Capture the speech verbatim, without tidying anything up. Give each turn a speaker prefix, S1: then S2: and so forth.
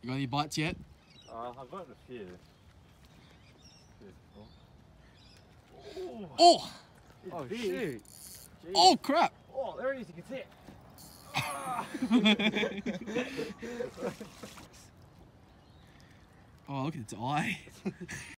S1: You got any bites yet?
S2: Uh, I've got a few. Oh!
S1: Oh!
S2: Oh shoot! Jeez.
S1: Oh crap!
S2: Oh, there it is, you can see it! Ah.
S1: Oh, look at its eye.